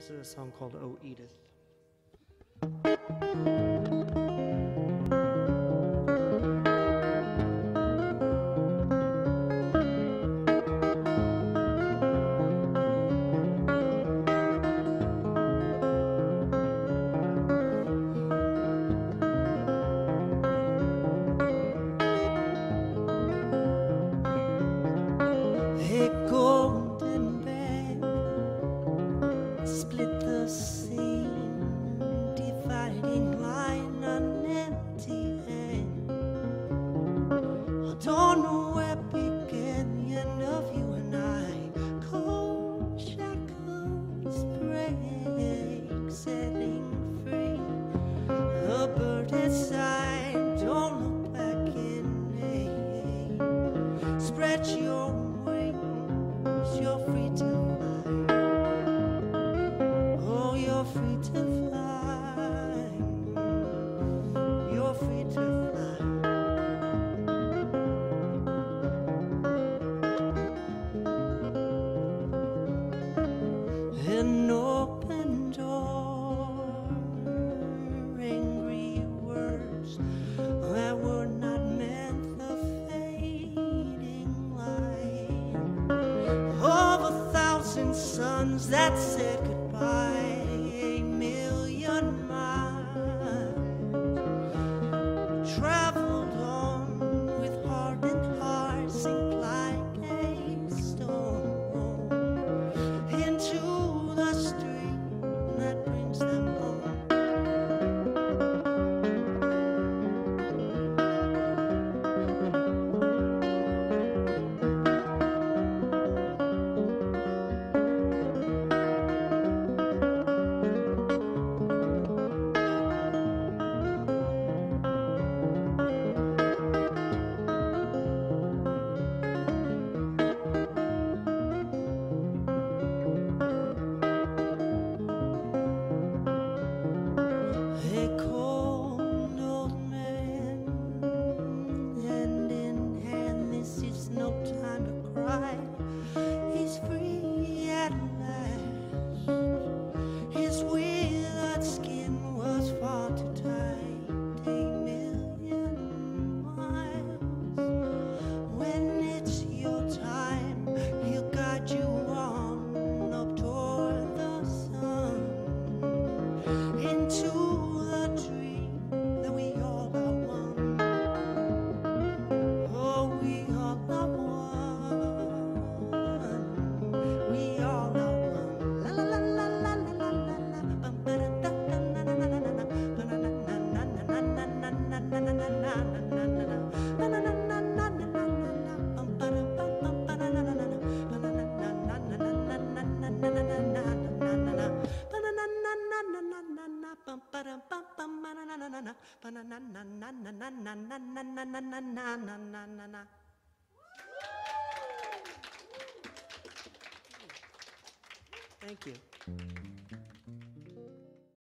This is a song called Oh Edith. A golden band split the scene, dividing line an empty hand. I don't know where began the end of you and I. Cold shackles break, setting free. A bird has sighed, don't look back in. Spread your wings, you're free to fly. Oh, you're free to fly. You're free to fly. An open door, angry words that were not meant the fading light of 1,000 suns that said goodbye. A million miles traveled on with hardened hearts, sink like a stone into the stream that brings them home. A cold old man, hand in hand, this is no time to cry. He's free at last. His withered skin was far too tight. A million miles. When it's your time, he'll guide you on up toward the sun, into the dream that we all are one. Oh, we all are one. We all are one. La la la la la la la la la. Bum ba da da da na na na na na. Ba na na na na na na na na na na na na na na. Na na na na na na na na. Bum ba da bum bum ba da na na na na. Ba na na na na na na na na na na na na na na na. Ba na na na na na na na na. Bum ba da bum bum ba na na na na na. Ba na na na na na na na na na na na na na na na na. Thank you.